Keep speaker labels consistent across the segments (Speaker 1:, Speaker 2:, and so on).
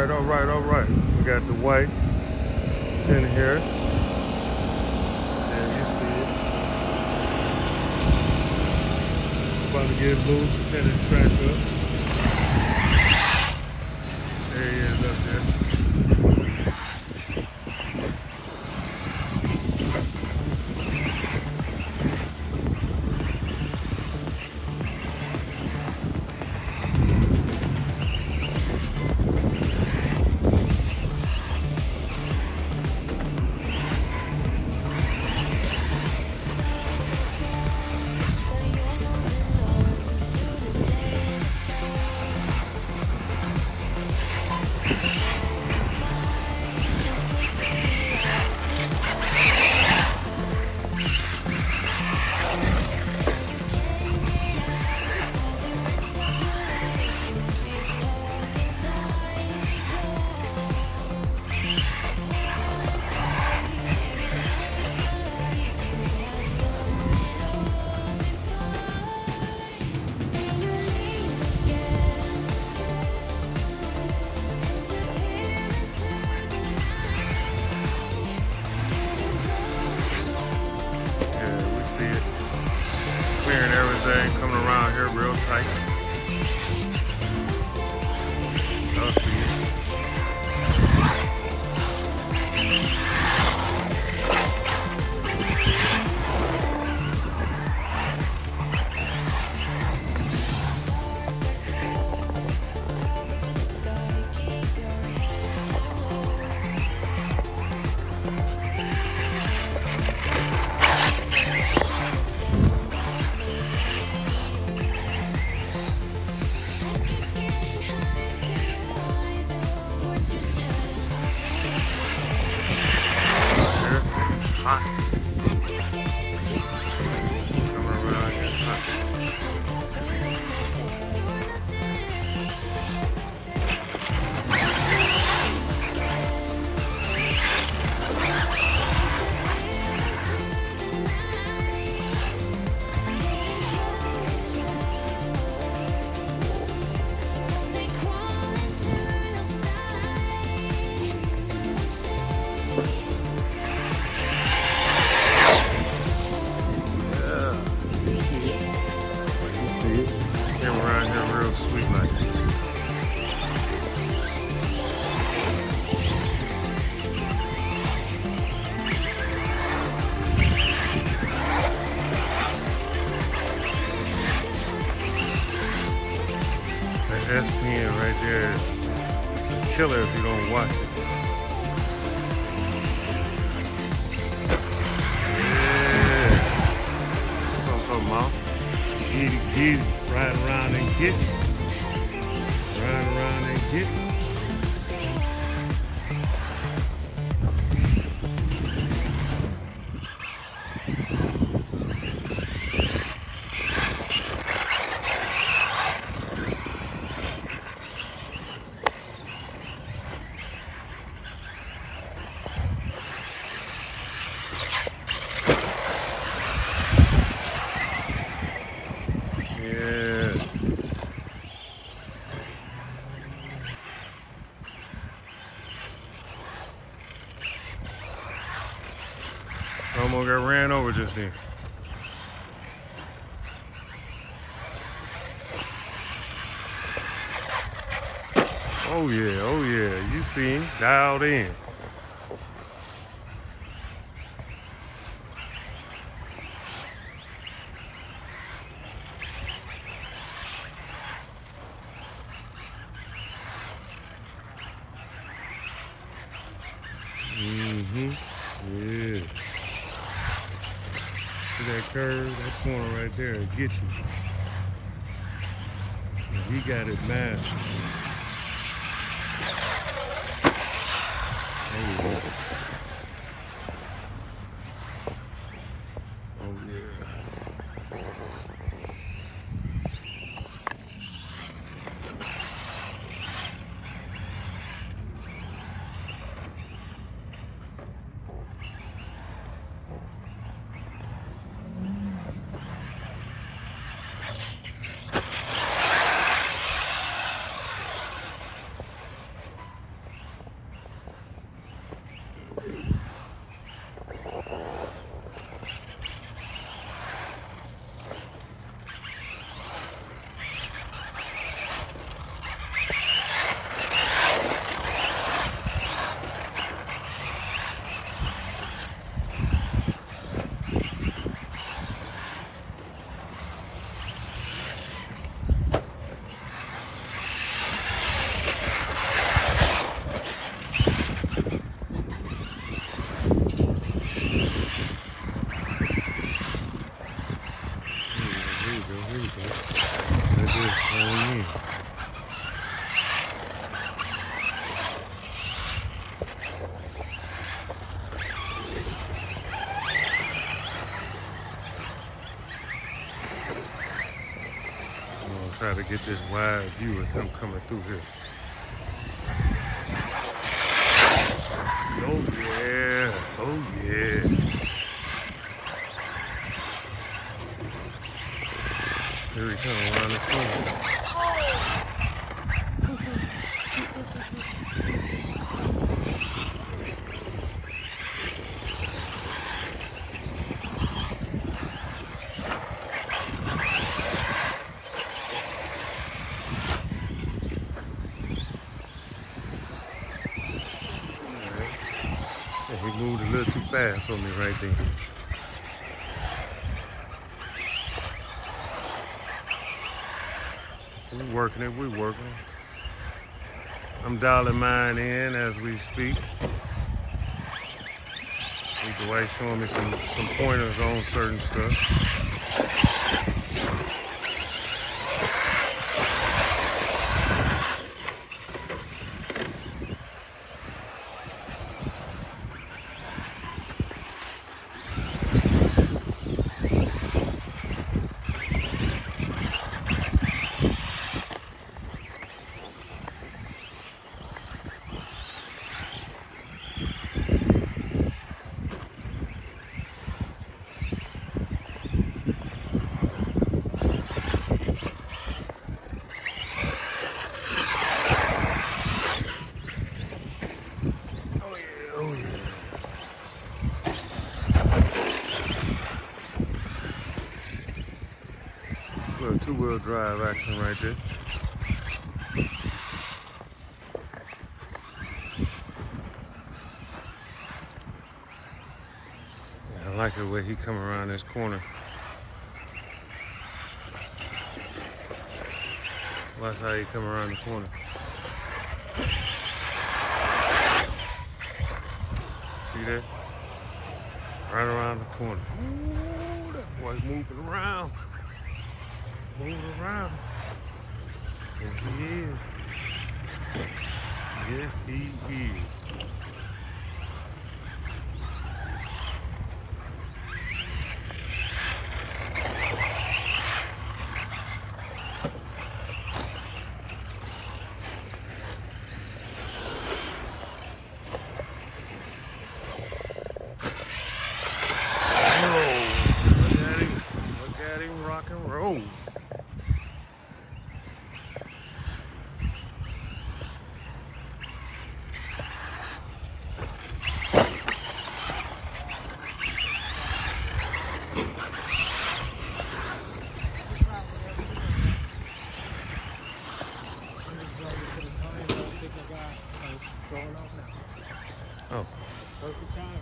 Speaker 1: right. We got the white. It's in here. Yeah, you see it. About to get loose, pin his track up. There he is up there. Clearing everything, coming around here real tight. I'll see it. Hot. Coming around here hot. Came around here real sweet like that. That SPN right there is it's a killer if you don't watch it. Yeah. What's up, Mom? Get ride around and get it. Ride around and get it. Yeah. Almost got ran over just then. Oh yeah, you see him, dialed in. Yeah. See that curve, that corner right there will get you. And he got it mastered. There you go. Oh yeah. try to get this wide view of him coming through here. Oh yeah, oh yeah. Here he comes around the corner. He moved a little too fast on me right there. We're working it, we're working. I'm dialing mine in as we speak. Dwight showing me some pointers on certain stuff. Little two-wheel drive action right there. I like the way he come around this corner. Watch how he come around the corner. See that? Right around the corner. Ooh, that boy's moving around. Moving around. Yes, he is. Yes, he is. Look at him rock and roll. Oh.
Speaker 2: Perfect time,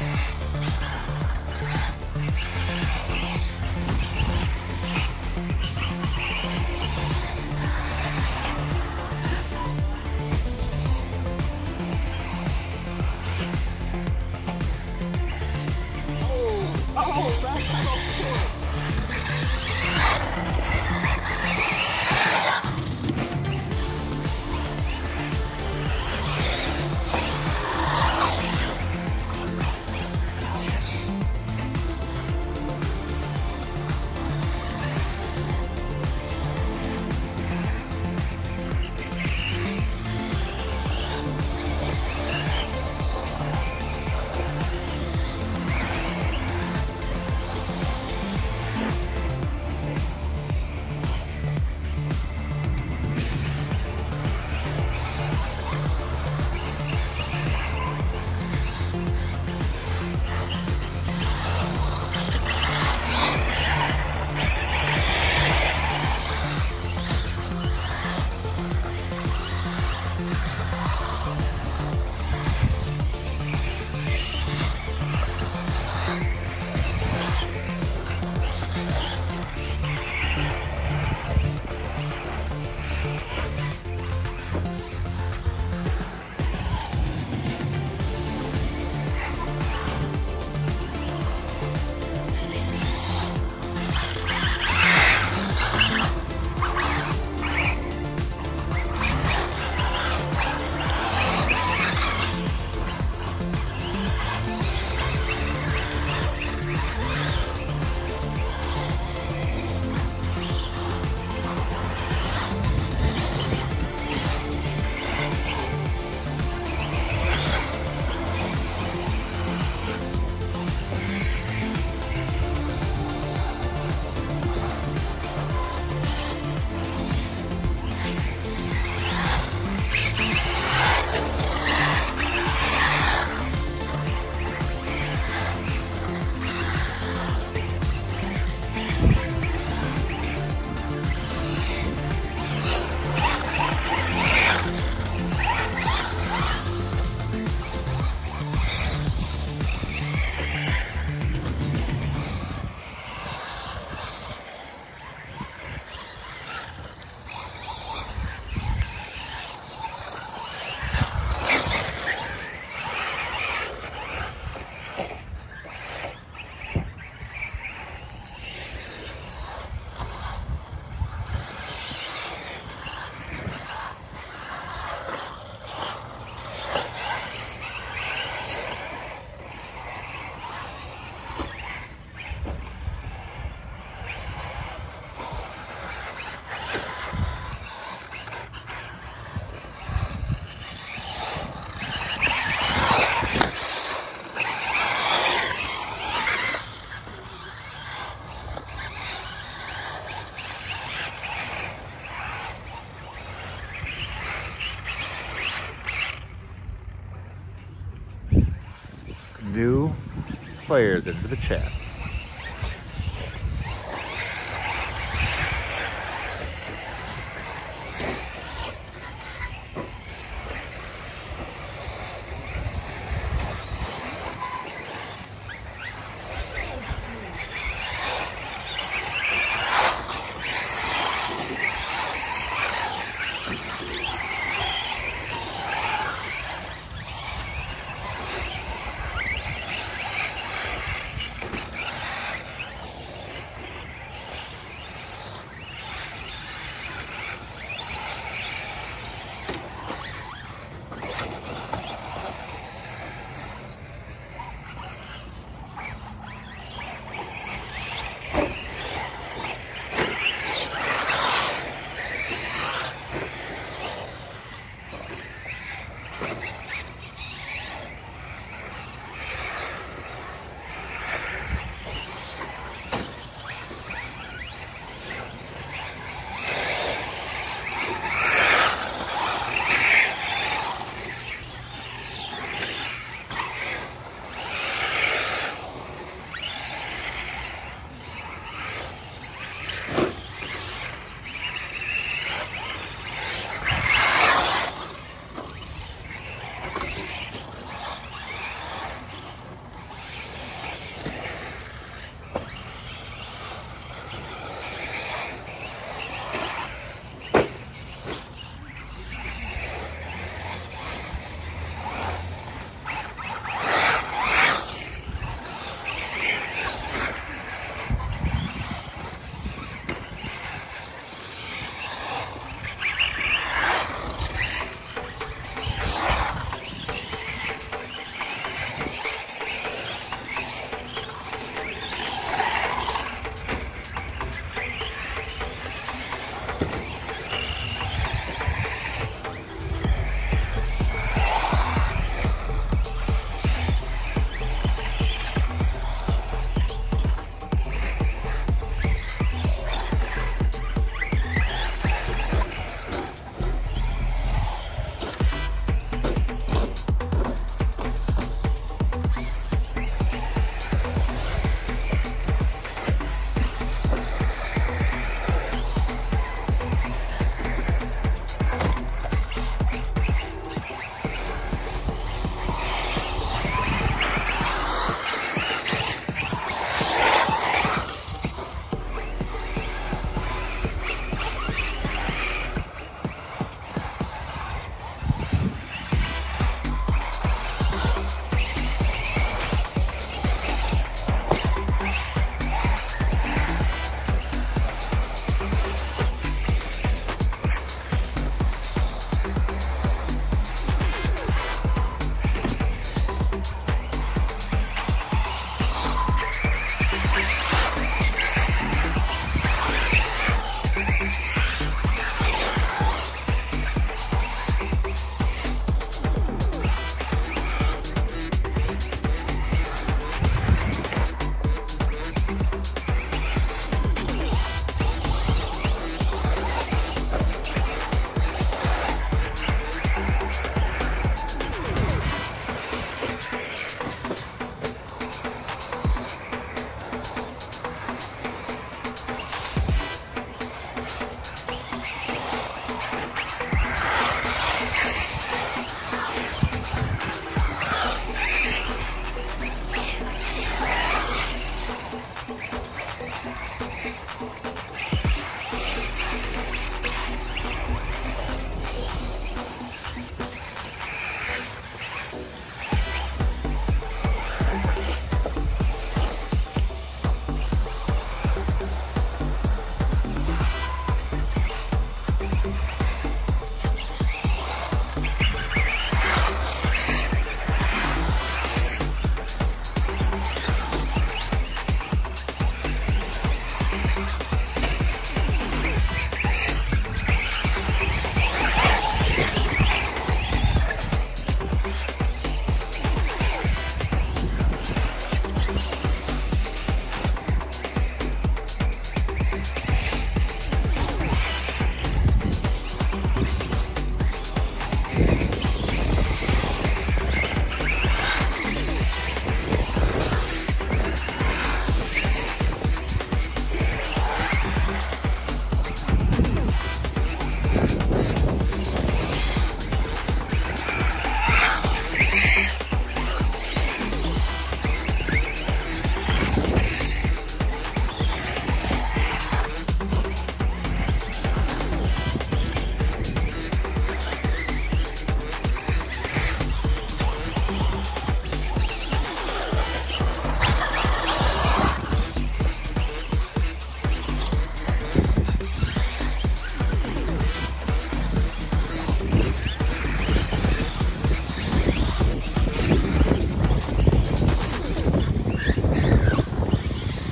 Speaker 2: man. new players into the chat.